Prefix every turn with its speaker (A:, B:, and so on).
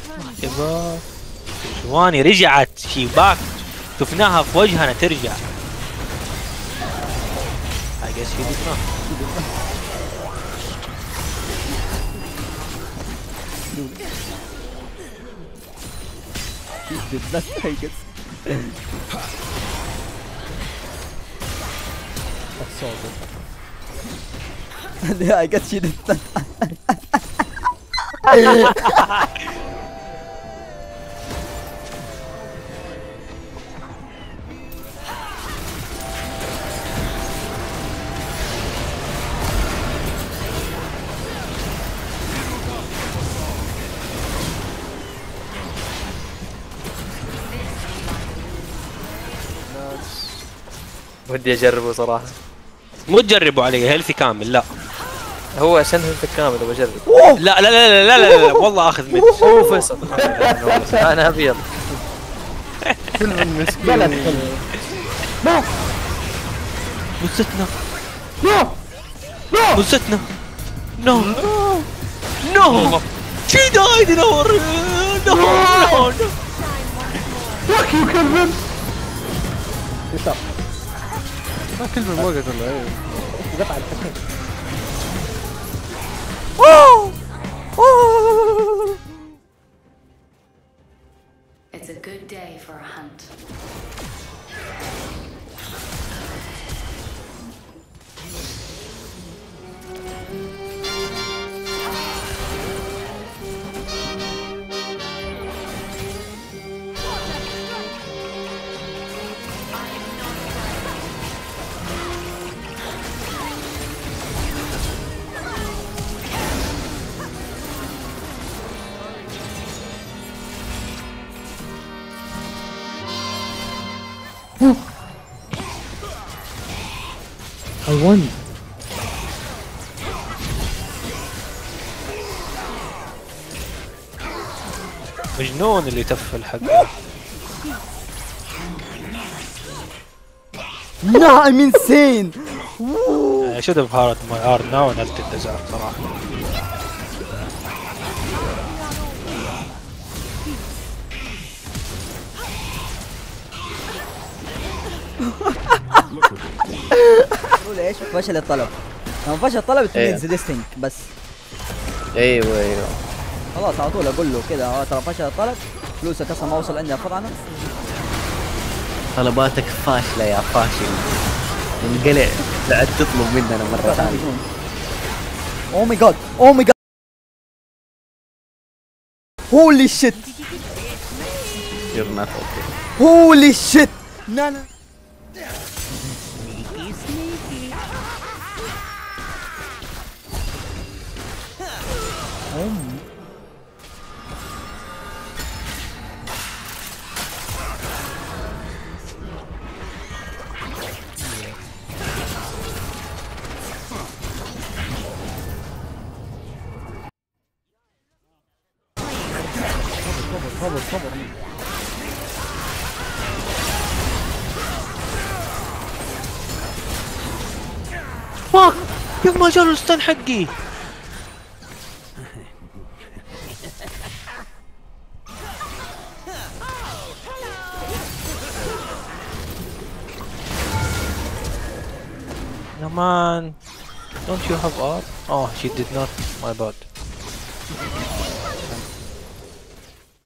A: شباب شواني رجعت شيباك شفناها في وجهنا ترجع. I guess she did not.
B: She did not, I guess. That's all good. Yeah, I guess she did not.
C: ودي اجربه صراحه.
A: مو تجربوا علي هيلثي كامل لا.
C: هو عشان انت كامل بجرب.
A: لا لا لا لا لا لا والله اخذ ميت.
C: اوه فيصل. انا ابيض.
B: فيلم مسكين. لا
A: مستنا
B: لا لا
A: مستنا نو نو شي دايد نور نو نو
B: فاك يو كلفن. ما كلفن وقت ولا ايه؟ قطع الحكم.
D: It's a good day for a hunt.
B: I won.
A: مجنون اللي تفل حقه.
B: No, I'm insane.
A: I should have hardened my heart now and left it desert صراحة.
B: قول ايش فشل الطلب. لما فشل الطلب تميز ليستنج بس.
C: ايوه
B: خلاص على طول اقول له كذا ترى فشل الطلب فلوسك اصلا ما وصل عندي الفطعنه.
C: طلباتك فاشله يا فاشل. انقلع لا تطلب مننا مره ثانيه.
B: اوه ماي جاد اوه ماي جاد هولي شيت
C: You're not okay.
B: هولي شيت. لا لا صبر.
A: فاك يا ما جاله الستان حقي. يا مان don't you have art? Oh she did not, my bad.